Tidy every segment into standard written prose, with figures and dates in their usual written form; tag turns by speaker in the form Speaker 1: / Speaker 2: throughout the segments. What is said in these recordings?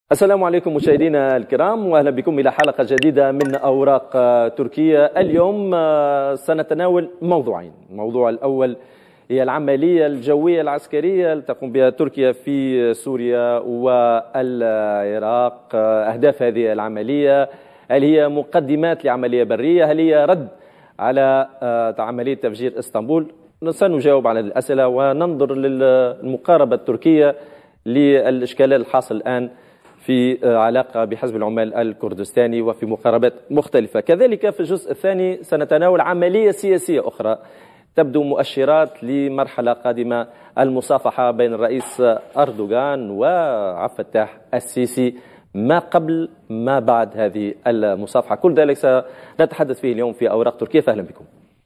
Speaker 1: السلام عليكم مشاهدينا الكرام، واهلا بكم الى حلقه جديده من اوراق تركيا. اليوم سنتناول موضوعين. الموضوع الاول هي العمليه الجويه العسكريه التي تقوم بها تركيا في سوريا والعراق. اهداف هذه العمليه، هل هي مقدمات لعمليه بريه؟ هل هي رد على عمليه تفجير اسطنبول؟ سنجاوب على الاسئله وننظر للمقاربه التركيه للاشكال الحاصل الان في علاقة بحزب العمال الكردستاني وفي مقاربات مختلفة. كذلك في الجزء الثاني سنتناول عملية سياسية أخرى تبدو مؤشرات لمرحلة قادمة، المصافحة بين الرئيس أردوغان وعبد الفتاح السيسي، ما قبل ما بعد هذه المصافحة. كل ذلك سنتحدث فيه اليوم في أوراق تركيا، فأهلا بكم.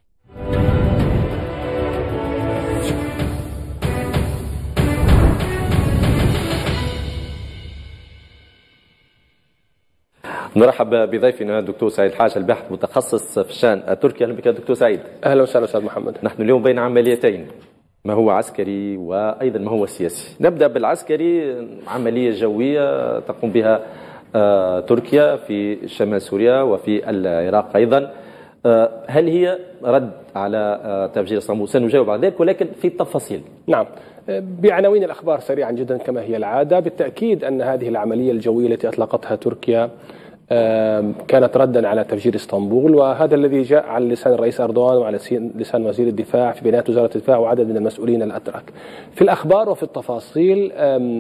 Speaker 1: نرحب بضيفنا الدكتور سعيد حاج الباحث متخصص في الشان التركي. اهلا بك دكتور سعيد.
Speaker 2: اهلا وسهلا استاذ محمد.
Speaker 1: نحن اليوم بين عمليتين، ما هو عسكري وايضا ما هو سياسي. نبدا بالعسكري، عمليه جويه تقوم بها تركيا في شمال سوريا وفي العراق ايضا. هل هي رد على تفجير اسطنبول؟ سنجاوب على ذلك ولكن في التفاصيل.
Speaker 2: نعم، بعناوين الأخبار سريعا جدا كما هي العادة. بالتأكيد أن هذه العملية الجوية التي أطلقتها تركيا كانت ردا على تفجير اسطنبول، وهذا الذي جاء على لسان الرئيس أردوغان وعلى لسان وزير الدفاع في بيانات وزارة الدفاع وعدد من المسؤولين الأتراك. في الأخبار وفي التفاصيل،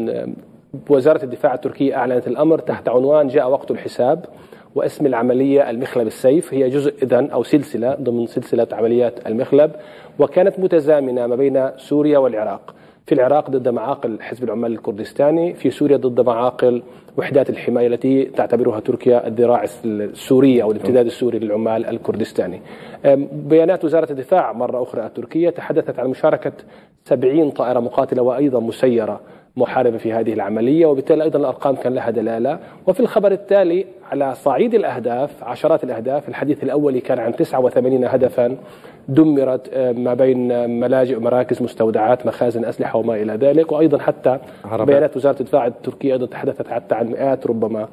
Speaker 2: وزارة الدفاع التركية أعلنت الأمر تحت عنوان جاء وقت الحساب، واسم العملية المخلب السيف. هي جزء إذن أو سلسلة ضمن سلسلة عمليات المخلب، وكانت متزامنة ما بين سوريا والعراق. في العراق ضد معاقل حزب العمال الكردستاني، في سوريا ضد معاقل وحدات الحماية التي تعتبرها تركيا الذراع السورية أو الامتداد السوري للعمال الكردستاني. بيانات وزارة الدفاع مرة أخرى التركية تحدثت عن مشاركة 70 طائرة مقاتلة وأيضا مسيرة محاربة في هذه العملية، وبالتالي أيضا الأرقام كان لها دلالة. وفي الخبر التالي على صعيد الأهداف، عشرات الأهداف. الحديث الأول كان عن 89 هدفا دمرت ما بين ملاجئ ومراكز، مستودعات، مخازن أسلحة وما إلى ذلك. وأيضا حتى بيانات وزارة الدفاع التركية أيضا تحدثت حتى عن مئات ربما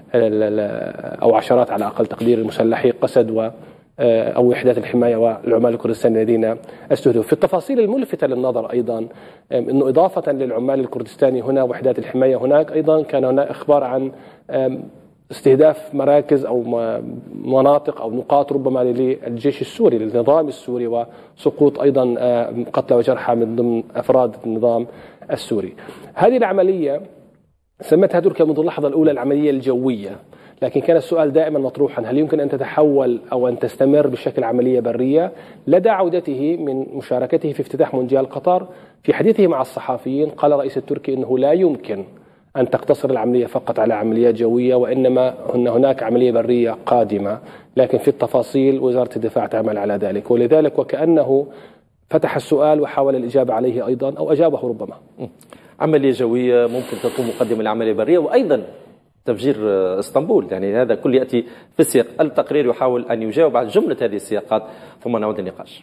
Speaker 2: أو عشرات على أقل تقدير المسلحي قسد أو وحدات الحماية والعمال الكردستاني الذين استهدفوا. في التفاصيل الملفتة للنظر أيضا أنه إضافة للعمال الكردستاني هنا وحدات الحماية هناك، أيضا كان هناك إخبار عن استهداف مراكز أو مناطق أو نقاط ربما للجيش السوري، للنظام السوري، وسقوط أيضا قتلى وجرحى من ضمن أفراد النظام السوري. هذه العملية سمتها تركيا منذ اللحظة الأولى العملية الجوية، لكن كان السؤال دائما مطروحا: هل يمكن أن تتحول أو أن تستمر بشكل عملية برية؟ لدى عودته من مشاركته في افتتاح مونديال قطر، في حديثه مع الصحفيين قال الرئيس التركي أنه لا يمكن أن تقتصر العملية فقط على عمليات جوية، وإنما هناك عملية برية قادمة، لكن في التفاصيل وزارة الدفاع تعمل على ذلك. ولذلك وكأنه فتح السؤال وحاول الإجابة عليه أيضا، أو أجابه ربما.
Speaker 1: عملية جوية ممكن تكون مقدمة لعملية برية وأيضا تفجير اسطنبول، يعني هذا كل يأتي في السياق. التقرير يحاول أن يجاوب على جملة هذه السياقات ثم نعود النقاش.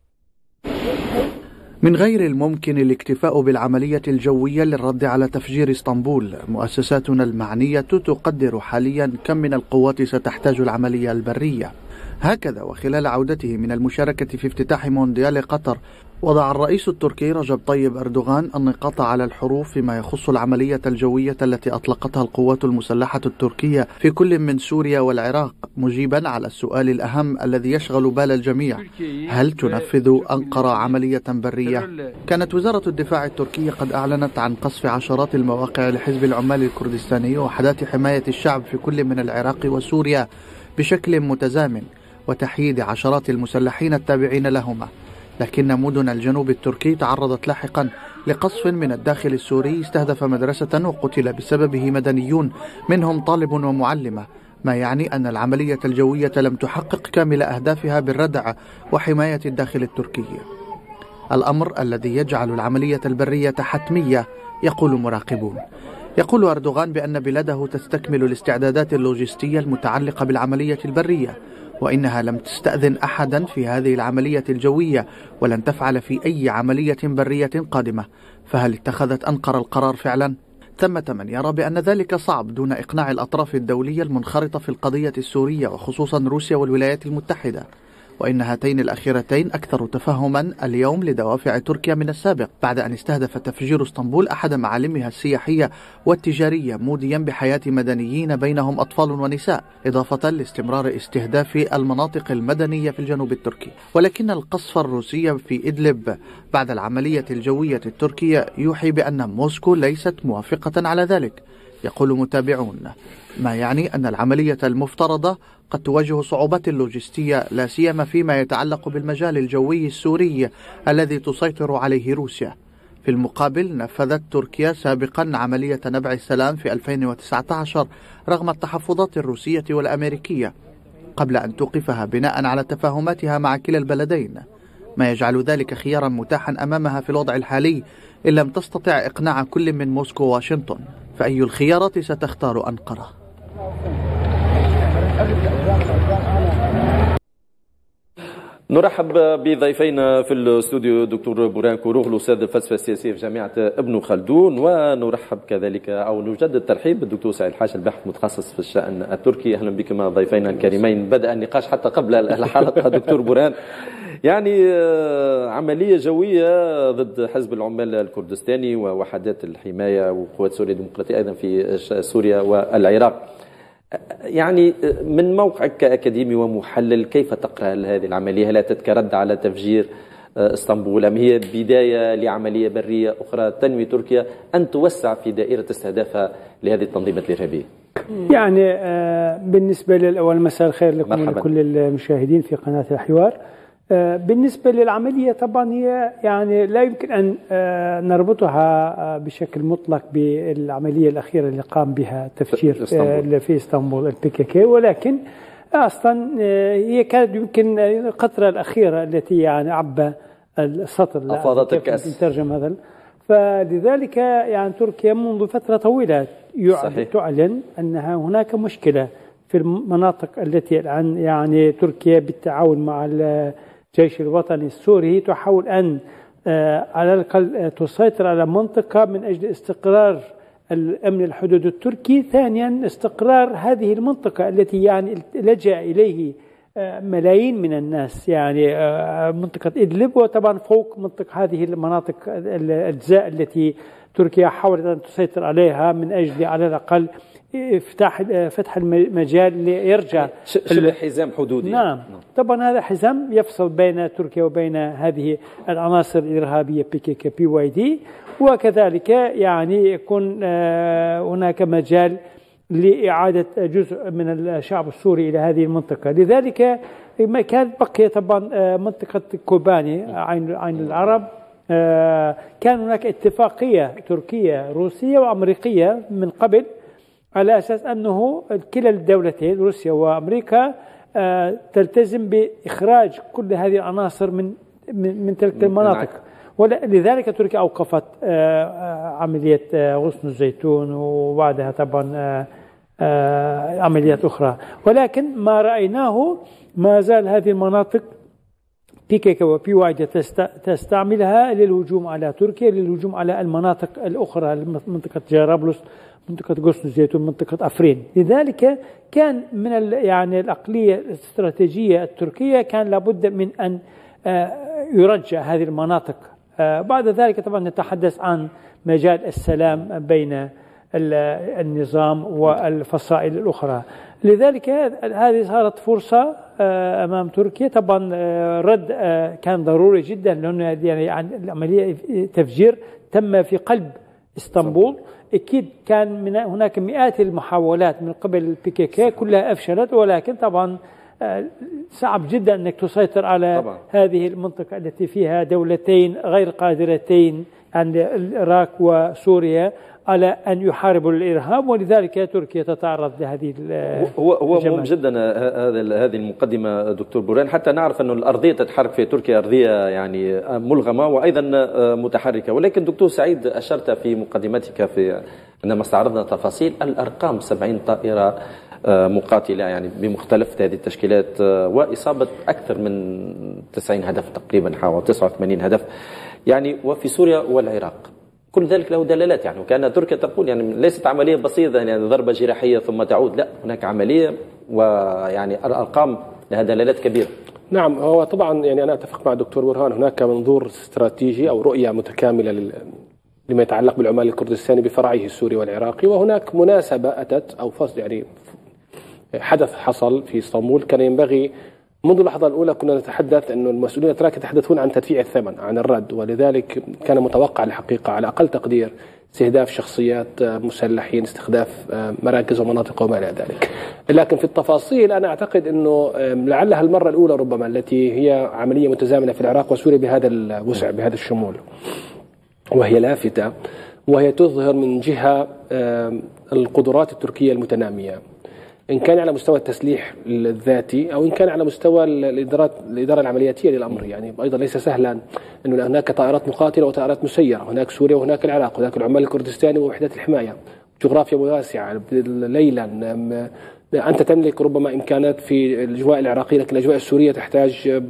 Speaker 3: من غير الممكن الاكتفاء بالعملية الجوية للرد على تفجير اسطنبول. مؤسساتنا المعنية تقدر حاليا كم من القوات ستحتاج العملية البرية. هكذا وخلال عودته من المشاركة في افتتاح مونديال قطر، وضع الرئيس التركي رجب طيب أردوغان النقاط على الحروف فيما يخص العملية الجوية التي أطلقتها القوات المسلحة التركية في كل من سوريا والعراق، مجيبا على السؤال الأهم الذي يشغل بال الجميع: هل تنفذ أنقرة عملية برية؟ كانت وزارة الدفاع التركية قد أعلنت عن قصف عشرات المواقع لحزب العمال الكردستاني ووحدات حماية الشعب في كل من العراق وسوريا بشكل متزامن، وتحييد عشرات المسلحين التابعين لهما. لكن مدن الجنوب التركي تعرضت لاحقا لقصف من الداخل السوري استهدف مدرسة وقتل بسببه مدنيون منهم طالب ومعلمة، ما يعني أن العملية الجوية لم تحقق كامل أهدافها بالردع وحماية الداخل التركي، الأمر الذي يجعل العملية البرية حتمية. يقول مراقبون. يقول أردوغان بأن بلاده تستكمل الاستعدادات اللوجستية المتعلقة بالعملية البرية، وإنها لم تستأذن أحدا في هذه العملية الجوية ولن تفعل في أي عملية برية قادمة. فهل اتخذت أنقرة القرار فعلا؟ ثمة من يرى بأن ذلك صعب دون إقناع الأطراف الدولية المنخرطة في القضية السورية وخصوصا روسيا والولايات المتحدة، وإن هاتين الأخيرتين أكثر تفهما اليوم لدوافع تركيا من السابق، بعد أن استهدف تفجير اسطنبول أحد معالمها السياحية والتجارية موديا بحياة مدنيين بينهم أطفال ونساء، إضافة لاستمرار استهداف المناطق المدنية في الجنوب التركي. ولكن القصف الروسي في إدلب بعد العملية الجوية التركية يوحي بأن موسكو ليست موافقة على ذلك. يقول متابعون ما يعني أن العملية المفترضة قد تواجه صعوبات لوجستية، لا سيما فيما يتعلق بالمجال الجوي السوري الذي تسيطر عليه روسيا. في المقابل نفذت تركيا سابقا عملية نبع السلام في 2019 رغم التحفظات الروسية والأمريكية، قبل أن توقفها بناء على تفاهماتها مع كلا البلدين، ما يجعل ذلك خيارا متاحا أمامها في الوضع الحالي إن لم تستطع إقناع كل من موسكو وواشنطن. فأي الخيارات ستختار أنقرة؟
Speaker 1: نرحب بضيفينا في الاستوديو دكتور بوران كوروغلو أستاذ الفلسفة السياسية في جامعة ابن خلدون، ونرحب كذلك أو نجدد الترحيب بالدكتور سعيد الحاج الباحث متخصص في الشأن التركي. أهلا بكما ضيفينا الكريمين. بدأ النقاش حتى قبل الحلقة دكتور بوران، يعني عملية جوية ضد حزب العمال الكردستاني ووحدات الحماية وقوات سوريا الديمقراطية أيضا في سوريا والعراق. يعني من موقعك كأكاديمي ومحلل كيف تقرأ هذه العملية؟ هل تتكرد على تفجير اسطنبول أم هي بداية لعملية برية أخرى تنوي تركيا أن توسع في دائرة استهدافها لهذه التنظيمات الإرهابية؟
Speaker 4: يعني بالنسبة للأول مساء الخير لكم ولكل المشاهدين في قناة الحوار. بالنسبة للعملية طبعا هي يعني لا يمكن أن نربطها بشكل مطلق بالعملية الأخيرة اللي قام بها تفجير في اسطنبول الPKK، ولكن أصلا هي كانت يمكن القطرة الأخيرة التي يعني عبى السطر
Speaker 1: أفاضت الكأس
Speaker 4: ترجم هذا. فلذلك يعني تركيا منذ فترة طويلة تعلن أنها هناك مشكلة في المناطق التي الآن يعني تركيا بالتعاون مع الجيش الوطني السوري تحاول أن على الأقل تسيطر على منطقة من أجل استقرار الأمن الحدود التركي. ثانيا استقرار هذه المنطقة التي يعني لجأ إليه ملايين من الناس، يعني منطقة إدلب، وطبعا فوق منطقة هذه المناطق الأجزاء التي تركيا حاولت أن تسيطر عليها من أجل على الأقل فتح المجال ليرجع
Speaker 1: شبه حزام حدودي.
Speaker 4: نعم طبعا هذا حزام يفصل بين تركيا وبين هذه العناصر الإرهابية PKK PYD، وكذلك يعني يكون هناك مجال لإعادة جزء من الشعب السوري إلى هذه المنطقة. لذلك ما كانت بقي طبعا منطقة كوباني عين العرب. كان هناك اتفاقية تركية روسية وأمريكية من قبل على أساس أنه كلا الدولتين روسيا وأمريكا تلتزم بإخراج كل هذه العناصر من تلك المناطق، ولذلك تركيا أوقفت عملية غصن الزيتون وبعدها طبعا عمليات أخرى. ولكن ما رأيناه ما زال هذه المناطق PKK و PYD تستعملها للهجوم على تركيا، للهجوم على المناطق الأخرى، منطقة جرابلس، منطقة غصن الزيتون، منطقة أفرين. لذلك كان من يعني العقلية الاستراتيجية التركية كان لابد من أن يرجع هذه المناطق. بعد ذلك طبعا نتحدث عن مجال السلام بين النظام والفصائل الأخرى. لذلك هذه صارت فرصة أمام تركيا. طبعا رد كان ضروري جدا، لأنه يعني العملية تفجير تم في قلب اسطنبول. أكيد كان هناك مئات المحاولات من قبل PKK كلها أفشلت، ولكن طبعا صعب جدا أنك تسيطر على طبعا هذه المنطقة التي فيها دولتين غير قادرتين عند العراق وسوريا على أن يحاربوا الإرهاب، ولذلك تركيا تتعرض لهذه
Speaker 1: هو مهم جدا هذه المقدمة دكتور بوران، حتى نعرف أن الأرضية تتحرك في تركيا أرضية يعني ملغمة وأيضا متحركة. ولكن دكتور سعيد أشرت في مقدمتك عندما استعرضنا تفاصيل الأرقام 70 طائرة مقاتلة يعني بمختلف هذه التشكيلات، وإصابة أكثر من 90 هدف تقريبا، حوالي 89 هدف يعني، وفي سوريا والعراق. كل ذلك له دلالات يعني. وكان تركيا تقول يعني ليست عملية بسيطة يعني ضربة جراحية ثم تعود، لا، هناك عملية ويعني الأرقام لها دلالات كبيرة.
Speaker 2: نعم، هو طبعا يعني أنا أتفق مع الدكتور برهان، هناك منظور استراتيجي أو رؤية متكاملة لما يتعلق بالعمال الكردستاني بفرعيه السوري والعراقي، وهناك مناسبة أتت أو يعني حدث حصل في اسطنبول كان ينبغي منذ اللحظة الأولى كنا نتحدث أن المسؤولين الأتراك يتحدثون عن تدفيع الثمن، عن الرد، ولذلك كان متوقع الحقيقة على أقل تقدير استهداف شخصيات مسلحين، استهداف مراكز ومناطق وما إلى ذلك. لكن في التفاصيل أنا أعتقد أنه لعلها المرة الأولى ربما التي هي عملية متزامنة في العراق وسوريا بهذا الوسع بهذا الشمول، وهي لافتة، وهي تظهر من جهة القدرات التركية المتنامية، إن كان على مستوى التسليح الذاتي أو إن كان على مستوى الإدارة العملياتية للأمر. يعني أيضا ليس سهلا أنه هناك طائرات مقاتلة وطائرات مسيرة، هناك سوريا وهناك العراق وهناك العمال الكردستاني ووحدات الحماية، جغرافيا واسعة، ليلا أنت تملك ربما إمكانات في الأجواء العراقية، لكن الأجواء السورية تحتاج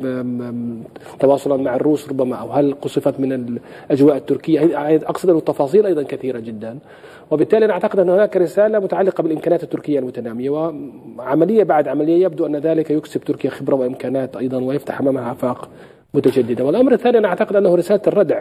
Speaker 2: تواصلا مع الروس ربما، أو هل قصفت من الأجواء التركية؟ أقصد أن التفاصيل أيضا كثيرة جدا، وبالتالي أنا أعتقد أن هناك رسالة متعلقة بالإمكانات التركية المتنامية، وعملية بعد عملية يبدو أن ذلك يكسب تركيا خبرة وإمكانات أيضا ويفتح أمامها آفاق متجددة. والأمر الثاني أنا أعتقد أنه رسالة الردع،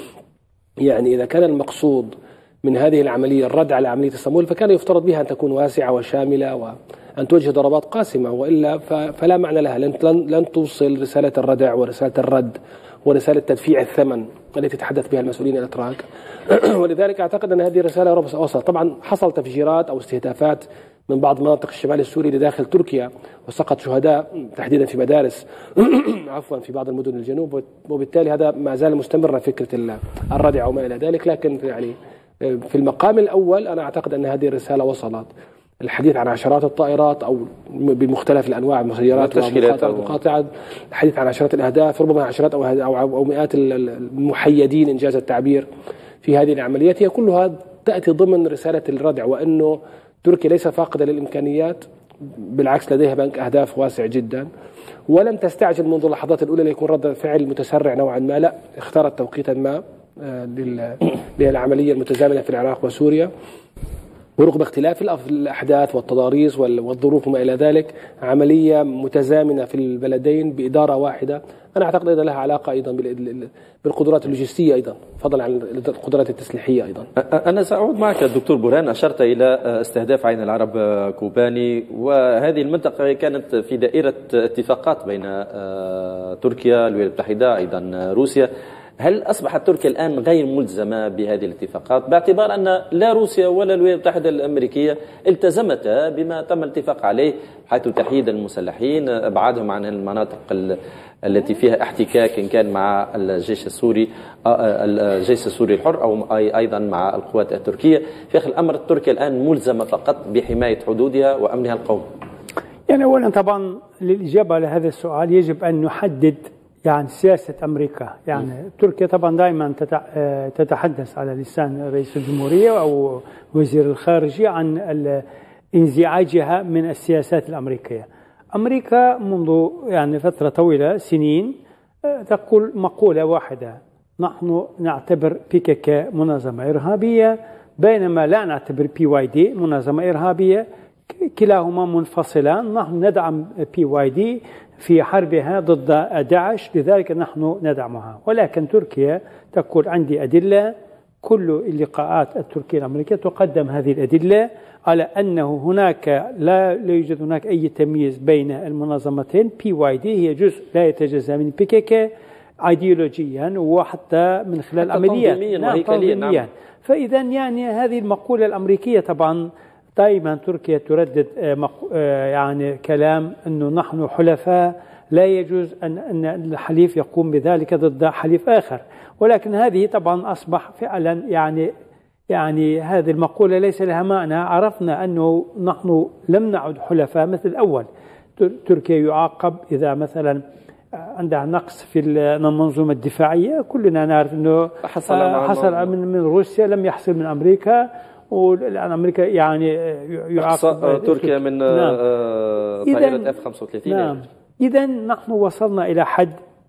Speaker 2: يعني إذا كان المقصود من هذه العملية الرد على عملية اسطنبول فكان يفترض بها أن تكون واسعة وشاملة وأن توجه ضربات قاسمة، وإلا فلا معنى لها، لن توصل رسالة الردع ورسالة الرد ورسالة تدفيع الثمن التي تحدث بها المسؤولين الأتراك. ولذلك أعتقد أن هذه رسالة وصلت. طبعا حصل تفجيرات أو استهدافات من بعض مناطق الشمال السوري لداخل تركيا وسقط شهداء تحديدا في مدارس عفوا في بعض المدن الجنوب، وبالتالي هذا ما زال مستمرة فكرة الردع وما إلى ذلك. لكن يعني في المقام الأول أنا أعتقد أن هذه الرسالة وصلت. الحديث عن عشرات الطائرات أو بمختلف الأنواع المسيرات والمقاطعة، الحديث عن عشرات الأهداف، ربما عشرات أو مئات المحيدين إنجاز التعبير في هذه العمليات، هي كلها تأتي ضمن رسالة الردع، وأنه تركيا ليس فاقدة للإمكانيات، بالعكس لديها بنك أهداف واسع جدا، ولم تستعجل منذ اللحظات الأولى ليكون رد فعل متسرع نوعا ما، لا، اختارت توقيتا ما للعملية المتزامنة في العراق وسوريا، ورغم اختلاف الأحداث والتضاريس والظروف وما إلى ذلك عملية متزامنة في البلدين بإدارة واحدة. أنا أعتقد أن لها علاقة أيضا بالقدرات اللوجستية أيضا، فضلا عن القدرات التسليحية أيضا.
Speaker 1: أنا سأعود معك دكتور برهان، أشرت إلى استهداف عين العرب كوباني، وهذه المنطقة كانت في دائرة اتفاقات بين تركيا، الولايات المتحدة، أيضا روسيا. هل أصبحت تركيا الآن غير ملزمة بهذه الاتفاقات، باعتبار أن لا روسيا ولا الولايات المتحدة الأمريكية التزمتا بما تم الاتفاق عليه، حيث تحييد المسلحين، إبعادهم عن المناطق التي فيها احتكاك إن كان مع الجيش السوري الحر أو أيضا مع القوات التركية؟ في آخر الأمر تركيا الآن ملزمة فقط بحماية حدودها وأمنها القومي.
Speaker 4: يعني أولا طبعا للإجابة على هذا السؤال يجب أن نحدد يعني سياسة أمريكا. يعني تركيا طبعا دائما تتحدث على لسان رئيس الجمهورية أو وزير الخارجية عن انزعاجها من السياسات الأمريكية. أمريكا منذ يعني فترة طويلة سنين تقول مقولة واحدة: نحن نعتبر PKK منظمة إرهابية، بينما لا نعتبر PYD منظمة إرهابية، كلاهما منفصلان. نحن ندعم PYD في حربها ضد داعش، لذلك نحن ندعمها. ولكن تركيا تقول عندي أدلة، كل اللقاءات التركية الأمريكية تقدم هذه الأدلة على أنه هناك لا يوجد هناك أي تمييز بين المنظمتين. PYD هي جزء لا يتجزأ من PKK ايديولوجيا وحتى من خلال عمليات
Speaker 1: نعم.
Speaker 4: فإذا يعني هذه المقولة الأمريكية طبعا دائما تركيا تردد يعني كلام أنه نحن حلفاء، لا يجوز أن الحليف يقوم بذلك ضد حليف آخر. ولكن هذه طبعا أصبح فعلا يعني هذه المقولة ليس لها معنى. عرفنا أنه نحن لم نعد حلفاء مثل الأول. تركيا يعاقب إذا مثلا عندها نقص في المنظومة الدفاعية، كلنا نعرف أنه حصل من روسيا، لم يحصل من أمريكا، والآن أمريكا يعني يعاقب
Speaker 1: تركيا من طائرة F-35.
Speaker 4: نعم. إذن نحن وصلنا إلى حد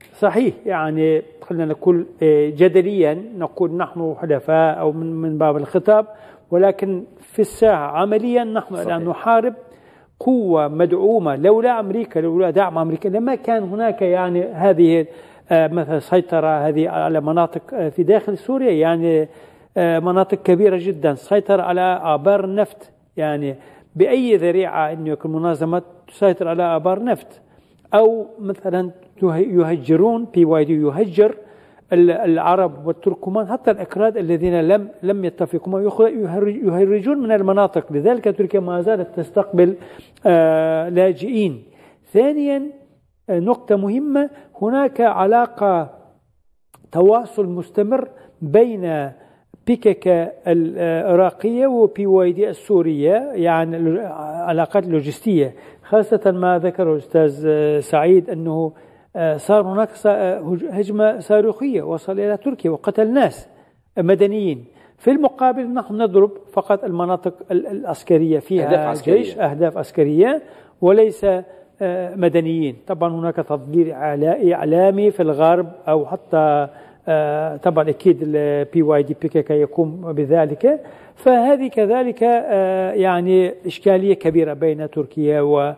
Speaker 4: صحيح، يعني خلينا نقول جدليا نقول نحن حلفاء أو من باب الخطاب، ولكن في الساحة عمليا نحن الآن نحارب قوة مدعومة. لولا أمريكا، لولا دعم أمريكا لما كان هناك يعني هذه مثلا سيطرة هذه على مناطق في داخل سوريا، يعني مناطق كبيرة جدا، سيطرة على آبار النفط، يعني بأي ذريعة أن يكون منظمة تسيطر على آبار نفط، أو مثلا يهجرون PYD يهجر العرب والتركمان حتى الأكراد الذين لم يتفقوا يهرجون من المناطق. لذلك تركيا ما زالت تستقبل لاجئين. ثانيا نقطة مهمة، هناك علاقة تواصل مستمر بين PKK العراقية وPYD السورية، يعني علاقات لوجستية، خاصة ما ذكره الأستاذ سعيد أنه صار هناك هجمة صاروخية وصل إلى تركيا وقتل ناس مدنيين. في المقابل نحن نضرب فقط المناطق العسكرية فيها جيش، أهداف عسكرية وليس مدنيين. طبعا هناك تضليل إعلامي في الغرب، أو حتى طبعا أكيد PKK يقوم بذلك. فهذه كذلك يعني إشكالية كبيرة بين تركيا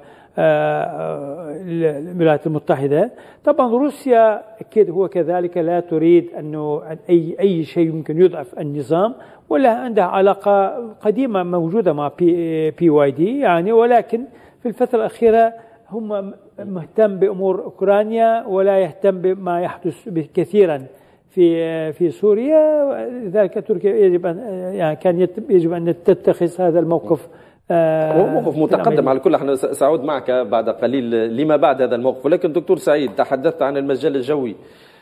Speaker 4: والولايات المتحدة. طبعا روسيا أكيد هو كذلك لا تريد أنه أي شيء يمكن يضعف النظام، ولا عندها علاقة قديمة موجودة مع PYD يعني، ولكن في الفترة الأخيرة هم مهتم بأمور أوكرانيا ولا يهتم بما يحدث كثيرا في سوريا. لذلك تركيا يجب أن يعني يجب أن تتخذ هذا الموقف.
Speaker 1: هو موقف متقدم على كل. احنا سأعود معك بعد قليل لما بعد هذا الموقف، ولكن دكتور سعيد تحدثت عن المجال الجوي.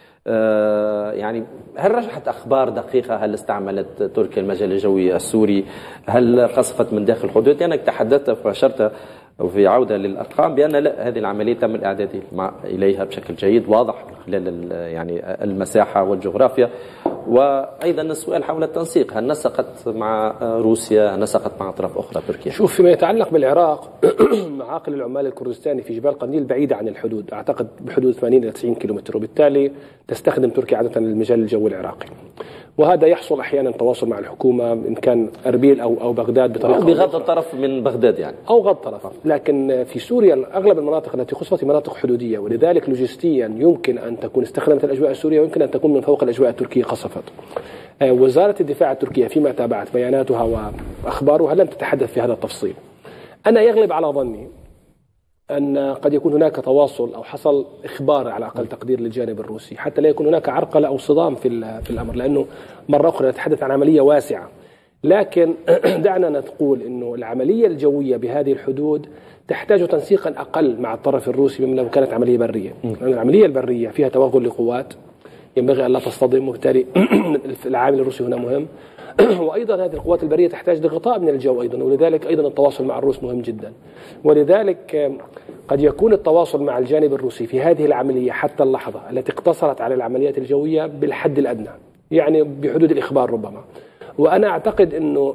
Speaker 1: يعني هل رجحت أخبار دقيقة؟ هل استعملت تركيا المجال الجوي السوري؟ هل قصفت من داخل الحدود؟ لأنك تحدثت وأشرت وفي عودة للأرقام بأن لا، هذه العملية تم الإعداد إليها بشكل جيد واضح خلال يعني المساحة والجغرافيا. وأيضا السؤال حول التنسيق، هل نسقت مع روسيا، هل نسقت مع أطراف أخرى تركيا؟
Speaker 2: شوف، فيما يتعلق بالعراق معاقل العمال الكردستاني في جبال قنديل بعيدة عن الحدود، أعتقد بحدود 80 إلى 90 كيلومتر، وبالتالي تستخدم تركيا عادة المجال الجوي العراقي. وهذا يحصل أحيانا تواصل مع الحكومة إن كان أربيل أو بغداد بطريقة
Speaker 1: بغض الطرف من بغداد يعني،
Speaker 2: أو غض طرف. لكن في سوريا أغلب المناطق التي خصصت مناطق حدودية، ولذلك لوجستيا يمكن أن تكون استخدمت الأجواء السورية ويمكن أن تكون من فوق الأجواء التركية قصفت. وزارة الدفاع التركية فيما تابعت بياناتها وأخبارها لم تتحدث في هذا التفصيل. أنا يغلب على ظني أن قد يكون هناك تواصل أو حصل إخبار على أقل تقدير للجانب الروسي، حتى لا يكون هناك عرقلة أو صدام في الأمر، لأنه مرة أخرى نتحدث عن عملية واسعة. لكن دعنا نقول أنه العملية الجوية بهذه الحدود تحتاج تنسيقا أقل مع الطرف الروسي مما لو كانت عملية برية، لأن العملية البرية فيها توغل لقوات ينبغي أن لا تصطدم، وبالتالي العامل الروسي هنا مهم. وأيضا هذه القوات البرية تحتاج لغطاء من الجو أيضا، ولذلك أيضا التواصل مع الروس مهم جدا. ولذلك قد يكون التواصل مع الجانب الروسي في هذه العملية حتى اللحظة التي اقتصرت على العمليات الجوية بالحد الأدنى، يعني بحدود الإخبار ربما. وأنا أعتقد أنه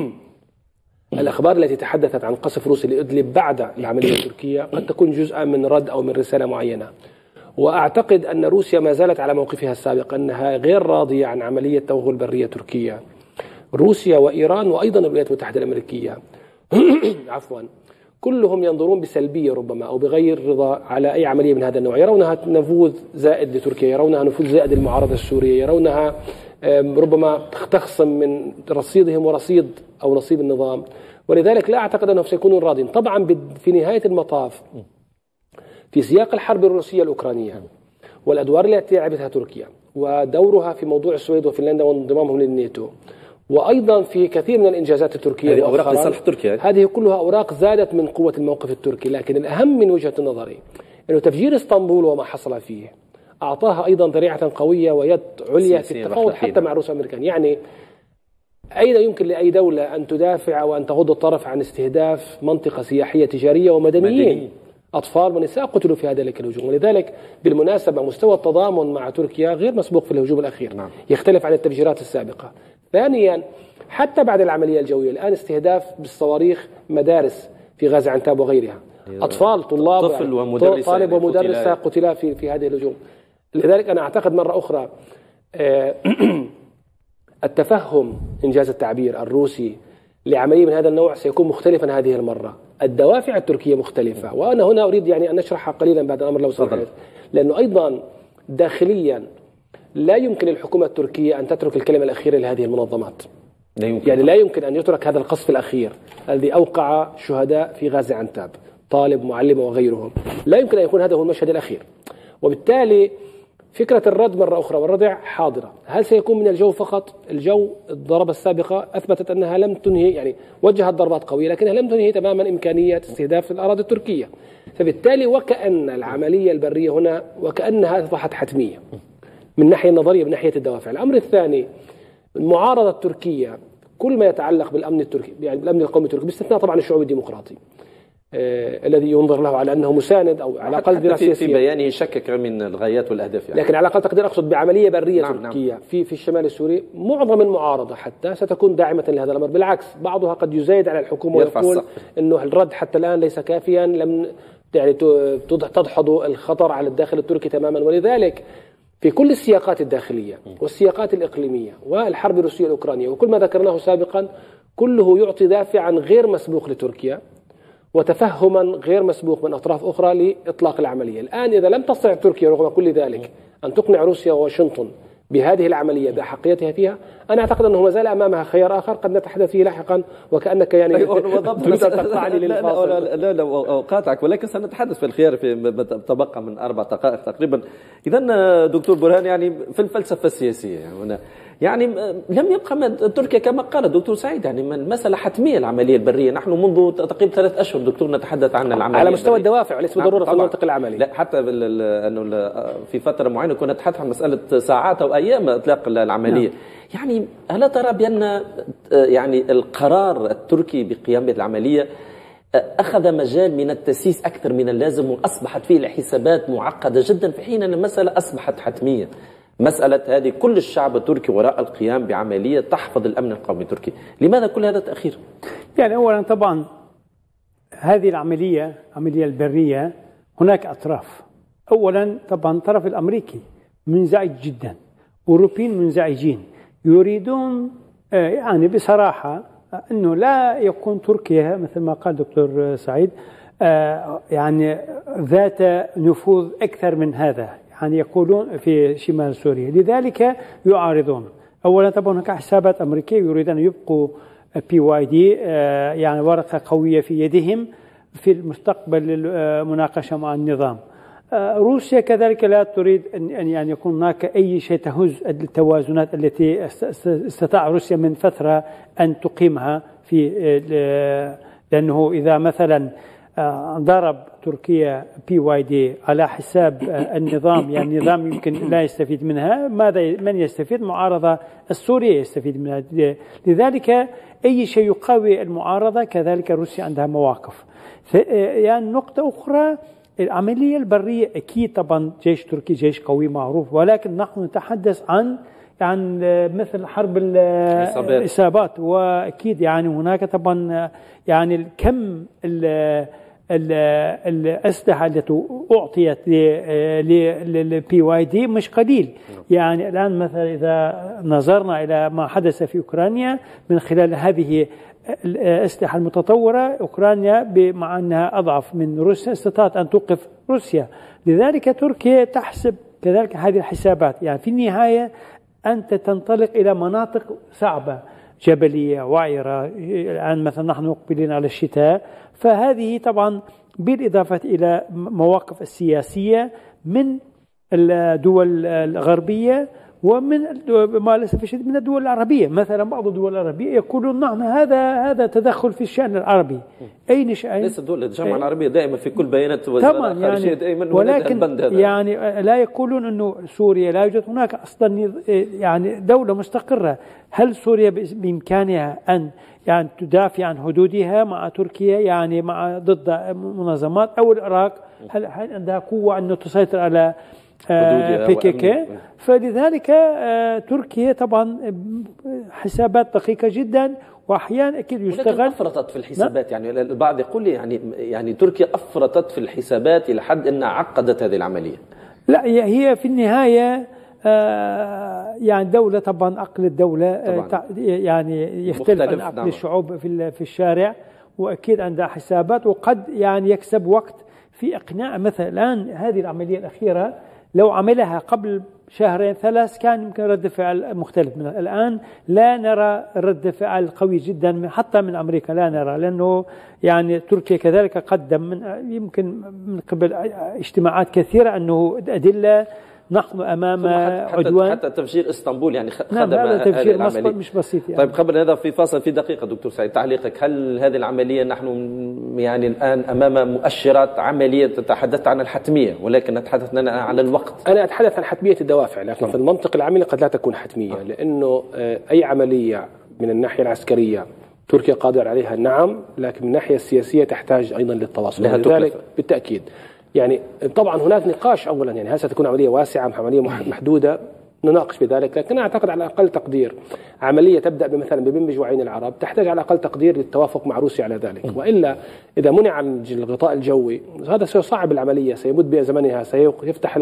Speaker 2: الأخبار التي تحدثت عن قصف روسي لإدلب بعد العملية التركية قد تكون جزءا من رد أو من رسالة معينة. وأعتقد أن روسيا ما زالت على موقفها السابق أنها غير راضية عن عملية توغل برية تركيا. روسيا وإيران وأيضا الولايات المتحدة الأمريكية عفوا، كلهم ينظرون بسلبية ربما أو بغير رضا على أي عملية من هذا النوع، يرونها نفوذ زائد لتركيا، يرونها نفوذ زائد للمعارضة السورية، يرونها ربما تخصم من رصيدهم ورصيد أو نصيب النظام. ولذلك لا أعتقد أنهم سيكونون راضين. طبعا في نهاية المطاف في سياق الحرب الروسية الأوكرانية والأدوار التي لعبتها تركيا ودورها في موضوع السويد وفنلندا وانضمامهم للناتو، وأيضا في كثير من الإنجازات التركية،
Speaker 1: هذه أوراق لصالح تركيا،
Speaker 2: هذه كلها أوراق زادت من قوة الموقف التركي. لكن الأهم من وجهة نظري أنه تفجير اسطنبول وما حصل فيه أعطاها أيضا ذريعة قوية ويد عليا في التفاوض حتى مع روسيا والأمريكان. يعني أين يمكن لأي دولة أن تدافع وأن تغض الطرف عن استهداف منطقة سياحية تجارية ومدنيين، أطفال ونساء قتلوا في ذلك الهجوم. ولذلك بالمناسبة مستوى التضامن مع تركيا غير مسبوق في الهجوم الأخير، يختلف عن التفجيرات السابقة. ثانيا، حتى بعد العملية الجوية الآن استهداف بالصواريخ مدارس في غازي عنتاب وغيرها، أطفال طلاب
Speaker 1: طالب
Speaker 2: ومدرسة قتلا في هذه الهجوم. لذلك أنا أعتقد مرة أخرى التفهم إنجاز التعبير الروسي لعملية من هذا النوع سيكون مختلفا هذه المرة. الدوافع التركية مختلفة، وأنا هنا أريد يعني أن نشرحها قليلا بعد الأمر لو سمحت، لأنه أيضا داخليا لا يمكن للحكومة التركية أن تترك الكلمة الأخيرة لهذه المنظمات. يعني لا يمكن أن يترك هذا القصف الأخير الذي أوقع شهداء في غازي عنتاب، طالب، معلمة وغيرهم، لا يمكن أن يكون هذا هو المشهد الأخير. وبالتالي فكرة الرد مرة أخرى والردع حاضرة. هل سيكون من الجو فقط؟ الجو الضربة السابقة أثبتت أنها لم تنهي، يعني وجهت ضربات قوية لكنها لم تنهي تماما إمكانية استهداف الأراضي التركية. فبالتالي وكأن العملية البرية هنا وكأنها أصبحت حتمية من ناحية النظرية، من ناحية الدوافع. الأمر الثاني، المعارضة التركية كل ما يتعلق بالأمن التركي، يعني الأمن القومي التركي، باستثناء طبعا الشعوب الديمقراطي الذي ينظر له على أنه مساند أو على الأقل دراسة
Speaker 1: في بيانه شكك من الغايات والأهداف يعني.
Speaker 2: لكن على الأقل تقدير أقصد بعملية برية تركية في الشمال السوري، معظم المعارضة حتى ستكون داعمة لهذا الأمر. بالعكس بعضها قد يزايد على الحكومة ويقول أنه الرد حتى الآن ليس كافيا، لم يعني تدحض الخطر على الداخل التركي تماما. ولذلك في كل السياقات الداخلية والسياقات الإقليمية والحرب الروسية الأوكرانية وكل ما ذكرناه سابقا، كله يعطي دافعا غير مسبوق لتركيا وتفهما غير مسبوق من أطراف أخرى لإطلاق العملية. الآن إذا لم تستطع تركيا رغم كل ذلك أن تقنع روسيا وواشنطن بهذه العملية بأحقيتها فيها، أنا أعتقد أنه ما زال أمامها خيار آخر قد نتحدث فيه لاحقا، وكأنك يعني
Speaker 1: تقطعني للفاصل. لا أقاطعك، ولكن سنتحدث في الخيار في تبقى من 4 دقائق تقريبا. إذن دكتور برهان، يعني في الفلسفة السياسية يعني لم يبقى تركيا كما قال الدكتور سعيد، يعني المسألة حتمية العملية البرية. نحن منذ تقريبا 3 أشهر دكتور نتحدث عن العملية
Speaker 2: على مستوى الدوافع وليس بالضرورة في المنطق العملي.
Speaker 1: لا، حتى أنه في فترة معينة كنا نتحدث عن مسألة ساعات أو أيام إطلاق العملية. يعني ألا ترى بأن يعني القرار التركي بقيام بالعملية أخذ مجال من التسييس أكثر من اللازم، وأصبحت فيه الحسابات معقدة جدا، في حين أن المسألة أصبحت حتمية؟ مسألة هذه كل الشعب التركي وراء القيام بعملية تحفظ الأمن القومي التركي، لماذا كل هذا التأخير؟
Speaker 4: يعني أولا طبعا هذه العملية البرية هناك أطراف. أولا طبعا الطرف الأمريكي منزعج جدا، أوروبيين منزعجين، يريدون يعني بصراحة أنه لا يكون تركيا مثل ما قال دكتور سعيد يعني ذات نفوذ أكثر من هذا، يعني يقولون في شمال سوريا، لذلك يعارضون. أولا طبعا هناك حسابات أمريكية يريد أن يبقوا PYD يعني ورقة قوية في يدهم في المستقبل للمناقشة مع النظام. روسيا كذلك لا تريد أن يعني يكون هناك أي شيء تهز التوازنات التي استطاع روسيا من فترة أن تقيمها في، لأنه إذا مثلا ضرب تركيا PYD على حساب النظام، يعني النظام يمكن لا يستفيد منها، من يستفيد؟ المعارضة السورية يستفيد منها. لذلك أي شيء يقوي المعارضة كذلك روسيا عندها مواقف. يعني نقطة أخرى، العملية البرية أكيد طبعا جيش تركي جيش قوي معروف، ولكن نحن نتحدث عن مثل حرب الإصابات، وأكيد يعني هناك طبعا يعني الكم الأسلحة التي أعطيت للPYD مش قليل. يعني الآن مثلا إذا نظرنا إلى ما حدث في أوكرانيا من خلال هذه الأسلحة المتطورة، أوكرانيا مع أنها أضعف من روسيا استطاعت أن توقف روسيا. لذلك تركيا تحسب كذلك هذه الحسابات. يعني في النهاية أنت تنطلق إلى مناطق صعبة جبلية وعرة، الآن مثلا نحن مقبلين على الشتاء، فهذه طبعا بالإضافة إلى مواقف السياسية من الدول الغربية ومن ما للأسف الشديد من الدول العربية. مثلا بعض الدول العربية يقولون نعم هذا تدخل في الشأن العربي. أي شأن؟
Speaker 1: ليس الدول الجامعة العربية دائما في كل بيانات وزارة الخارجية دائما،
Speaker 4: ولكن يعني لا يقولون أنه سوريا لا يوجد هناك أصلا يعني دولة مستقرة. هل سوريا بإمكانها أن يعني تدافع عن حدودها مع تركيا، يعني مع ضد منظمات، أو العراق هل عندها قوة أن تسيطر على PKK؟ فلذلك تركيا طبعا حسابات دقيقة جدا، واحيانا اكيد يشتغل.
Speaker 1: افرطت في الحسابات. يعني البعض يقول لي يعني تركيا افرطت في الحسابات الى حد انها عقدت هذه العمليه.
Speaker 4: لا، هي في النهاية يعني دولة، طبعا عقل الدولة يعني يختلف عن عقل الشعوب في الشارع، وأكيد عندها حسابات، وقد يعني يكسب وقت في إقناع. مثلا الآن هذه العملية الأخيرة لو عملها قبل شهرين 3 كان يمكن رد فعل مختلف منها. الآن لا نرى رد فعل قوي جدا حتى من أمريكا، لا نرى، لأنه يعني تركيا كذلك قدم يمكن من قبل اجتماعات كثيرة أنه أدلة نحن أمام عدوان.
Speaker 1: حتى تفجير اسطنبول يعني
Speaker 4: خدم هذا تفجير مش بسيط يعني.
Speaker 1: طيب قبل هذا في فاصل في دقيقة دكتور سعيد، تعليقك، هل هذه العملية نحن يعني الآن أمام مؤشرات عملية تحدثت عن الحتمية ولكن نتحدث عن الوقت؟
Speaker 2: أنا أتحدث عن حتمية الدوافع، لكن في المنطق العملي قد لا تكون حتمية، لأنه أي عملية من الناحية العسكرية تركيا قادر عليها نعم، لكن من الناحية السياسية تحتاج أيضا للتواصل، لذلك بالتأكيد يعني طبعا هناك نقاش أولا، يعني هل ستكون عملية واسعة أم عملية محدودة، نناقش في ذلك، لكن أعتقد على أقل تقدير عملية تبدأ مثلا بمنبج وعين العرب تحتاج على أقل تقدير للتوافق مع روسيا على ذلك، وإلا إذا منع الغطاء الجوي هذا سيصعب العملية، سيمد بزمنها، سيفتح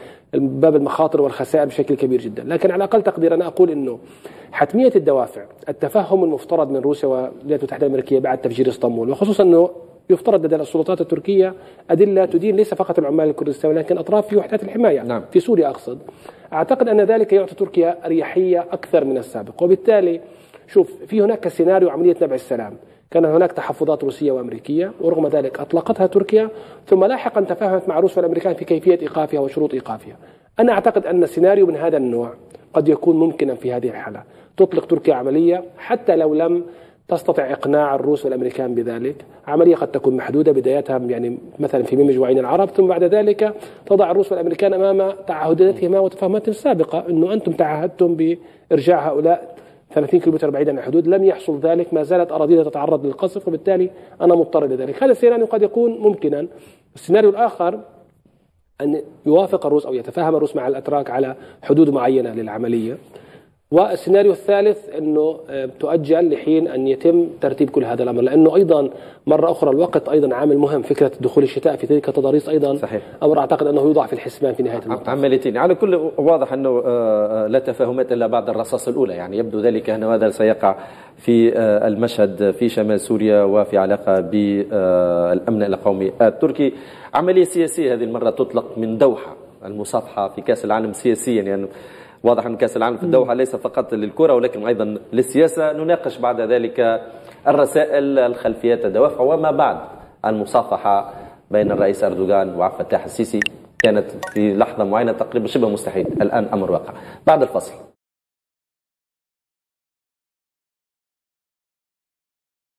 Speaker 2: باب المخاطر والخسائر بشكل كبير جدا. لكن على أقل تقدير أنا أقول إنه حتمية الدوافع، التفهم المفترض من روسيا والولايات المتحدة الأمريكية بعد تفجير اسطنبول، وخصوصا أنه يفترض لدى السلطات التركية أدلة تدين ليس فقط العمال الكردستان ولكن أطراف في وحدات الحماية.
Speaker 1: نعم.
Speaker 2: في سوريا أقصد. أعتقد أن ذلك يعطي تركيا أريحية أكثر من السابق، وبالتالي شوف في هناك سيناريو عملية نبع السلام، كان هناك تحفظات روسية وأمريكية ورغم ذلك أطلقتها تركيا، ثم لاحقا تفاهمت مع روسيا والأمريكان في كيفية إيقافها وشروط إيقافها. أنا أعتقد أن سيناريو من هذا النوع قد يكون ممكنا في هذه الحالة، تطلق تركيا عملية حتى لو لم تستطيع إقناع الروس والأمريكان بذلك، عملية قد تكون محدودة بدايتها يعني مثلا في منبج وعين العرب، ثم بعد ذلك تضع الروس والأمريكان أمام تعهداتهما وتفاهماتهم السابقة أنه أنتم تعهدتم بإرجاع هؤلاء 30 كيلومتر بعيدا عن الحدود، لم يحصل ذلك، ما زالت أراضينا تتعرض للقصف، وبالتالي أنا مضطر لذلك. هذا السيناريو قد يكون ممكنا. السيناريو الآخر أن يوافق الروس أو يتفاهم الروس مع الأتراك على حدود معينة للعملية، والسيناريو الثالث أنه تؤجل لحين أن يتم ترتيب كل هذا الأمر، لأنه أيضا مرة أخرى الوقت أيضا عامل مهم، فكرة دخول الشتاء في تلك التضاريس أيضا صحيح. أمر أعتقد أنه يوضع في الحسبان في نهاية المطاف.
Speaker 1: عمليتين على كل واضح أنه لا تفاهمات إلا بعد الرصاص الأولى، يعني يبدو ذلك أن هذا سيقع في المشهد في شمال سوريا وفي علاقة بالأمن القومي التركي. عملية سياسية هذه المرة تطلق من دوحة، المصافحة في كأس العالم سياسيا، يعني واضح أن كأس العالم في الدوحة ليس فقط للكرة ولكن أيضا للسياسة. نناقش بعد ذلك الرسائل، الخلفيات، الدوافع وما بعد المصافحة بين الرئيس أردوغان وعبد الفتاح السيسي، كانت في لحظة معينة تقريبا شبه مستحيل، الآن أمر واقع. بعد الفصل.